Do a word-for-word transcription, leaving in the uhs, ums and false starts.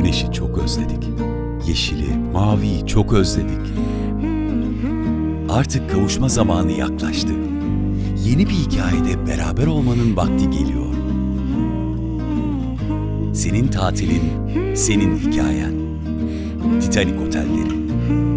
Güneşi çok özledik. Yeşili, maviyi çok özledik. Artık kavuşma zamanı yaklaştı. Yeni bir hikayede beraber olmanın vakti geliyor. Senin tatilin, senin hikayen. Titanic Otelleri.